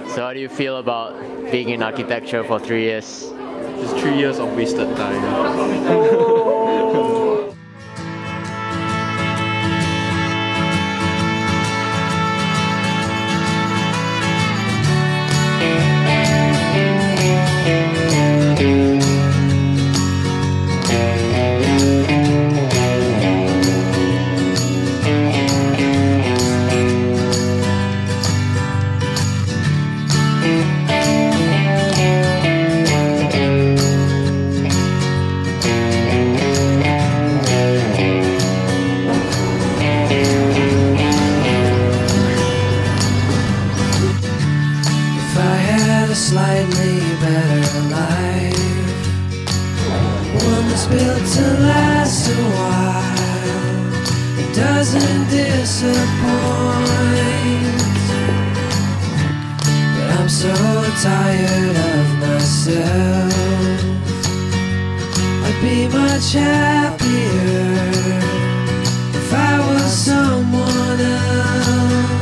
So how do you feel about being in architecture for 3 years? Just 3 years of wasted time. Slightly better life, one that's built to last a while, it doesn't disappoint. But I'm so tired of myself. I'd be much happier if I was someone else.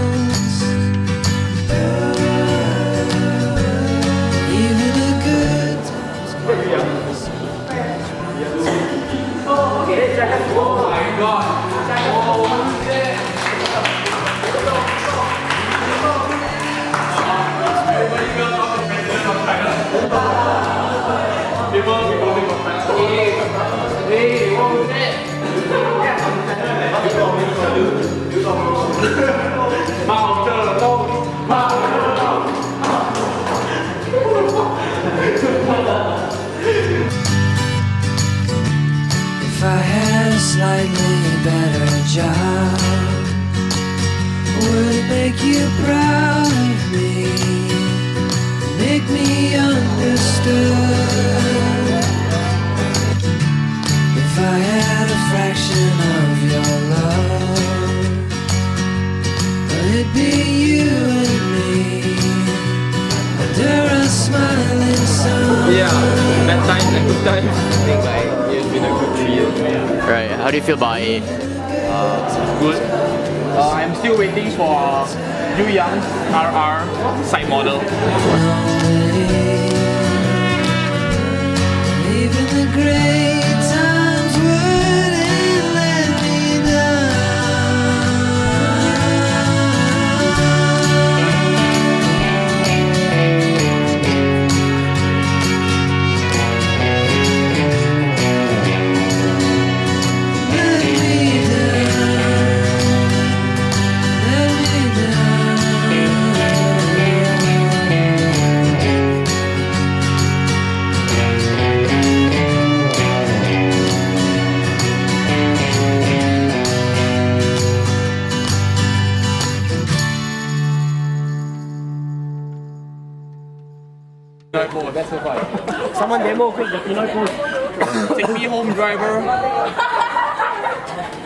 If I had a slightly better job, would it make you proud of me? Make me understood? If I had a fraction of your love, well, it'd be you and me under a smiling sun. Yeah, bad times and good times. I think like it's been a good 3 years. Right, how do you feel about it? Good. I'm still waiting for Yu Yang's RR side model. Even the great times wouldn't let me Someone demo quick the Pinoy post. Take me home, driver.